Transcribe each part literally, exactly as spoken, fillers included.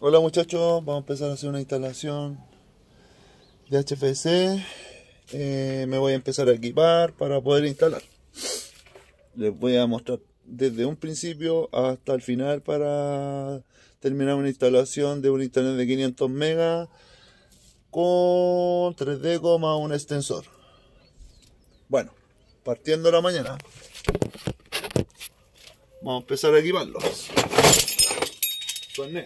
Hola muchachos, vamos a empezar a hacer una instalación de H V A C. Eh, me voy a empezar a equipar para poder instalar. Les voy a mostrar desde un principio hasta el final para terminar una instalación de un internet de quinientos megas con tres D, un extensor. Bueno, partiendo la mañana, vamos a empezar a equiparlos. Torné.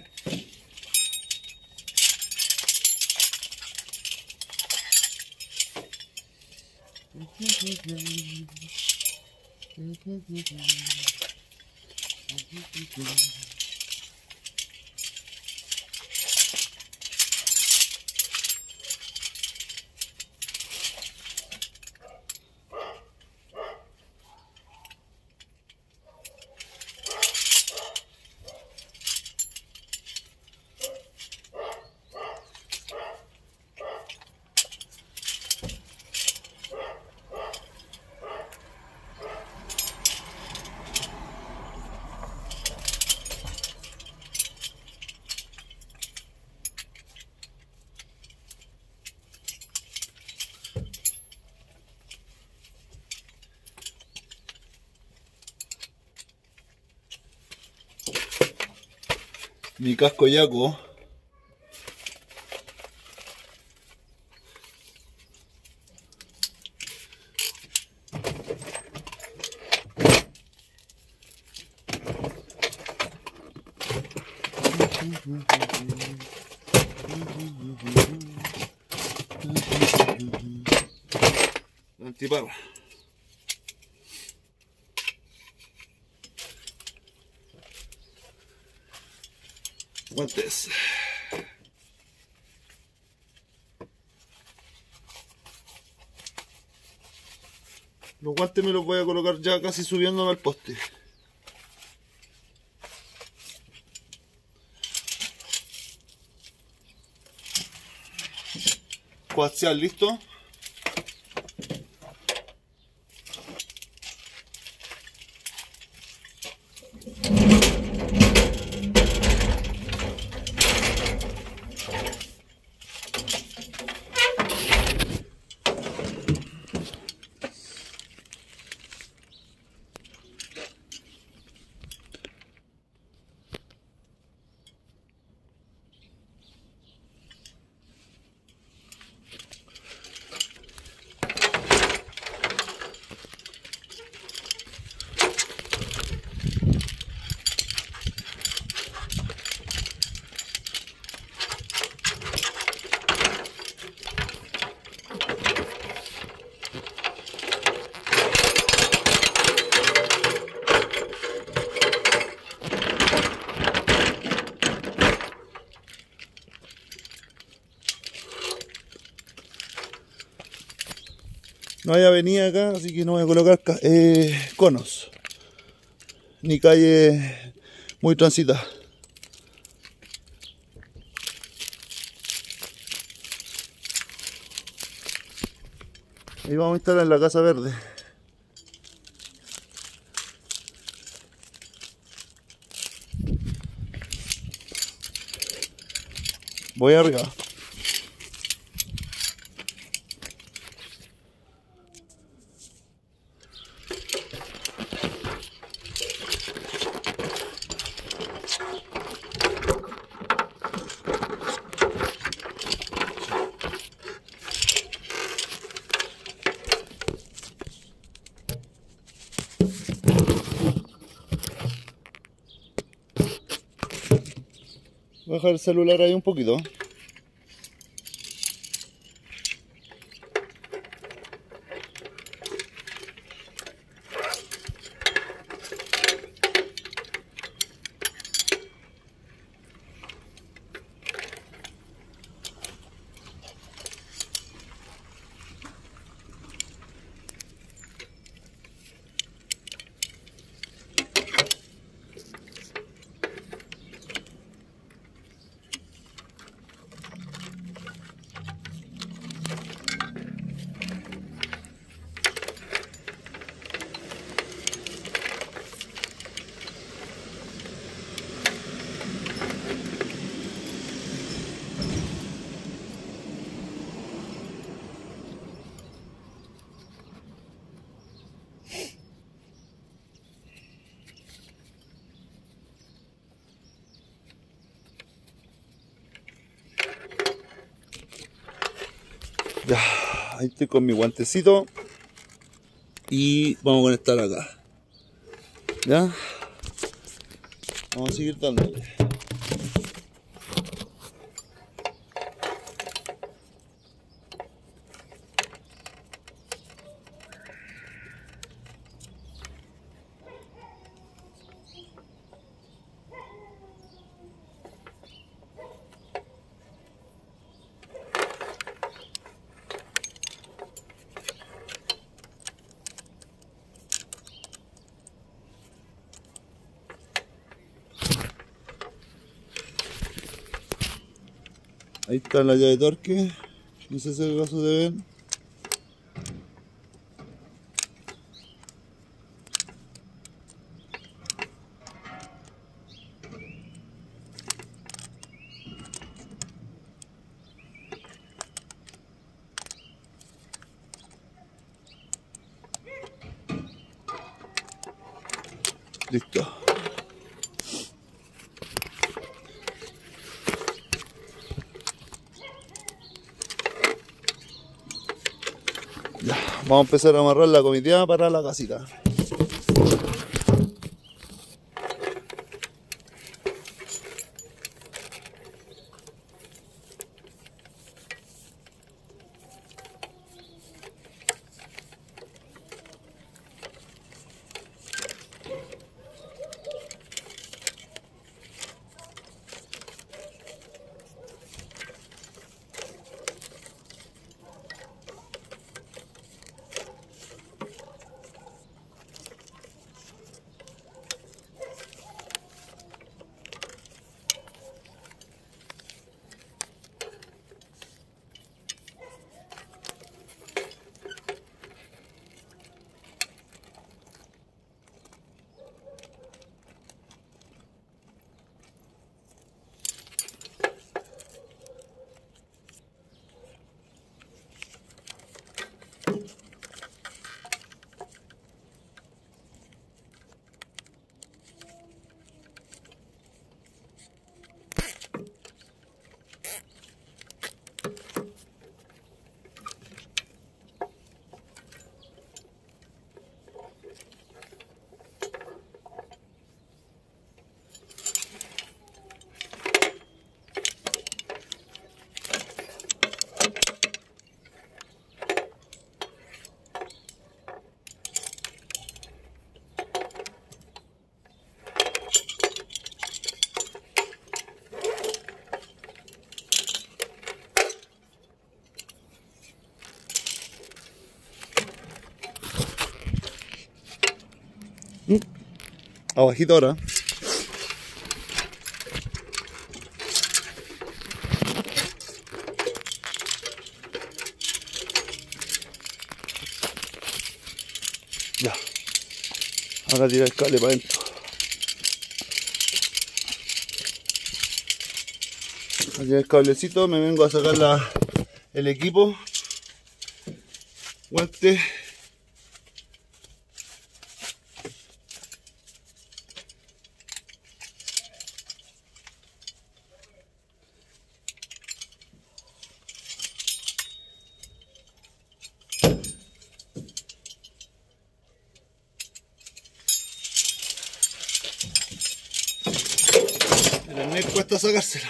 Mi casco Yaco. Antiparra. Guantes. Los guantes me los voy a colocar ya casi subiéndome al poste. Coaxial listo. No hay avenida acá, así que no voy a colocar eh, conos, ni calle muy transitada. Ahí vamos a instalar la casa verde. Voy arriba. Voy a dejar el celular ahí un poquito. Ya, ahí estoy con mi guantecito y vamos a conectar acá. Ya, vamos a seguir dándole. Ahí está la llave de torque, no sé si acaso de ver. Listo. Ya, vamos a empezar a amarrar la comitiva para la casita. Mm. Abajito ahora. Ya. Ahora tira el cable para adentro. Aquí el cablecito, me vengo a sacar la, el equipo, guantes, el arnés cuesta sacársela.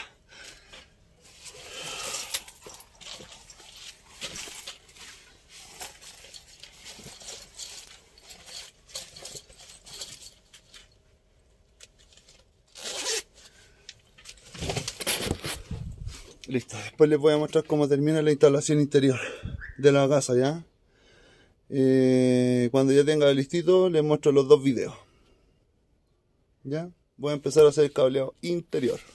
Listo, después les voy a mostrar cómo termina la instalación interior de la casa, ¿ya? Eh, cuando ya tenga listito, les muestro los dos videos. ¿Ya? Voy a empezar a hacer el cableado interior.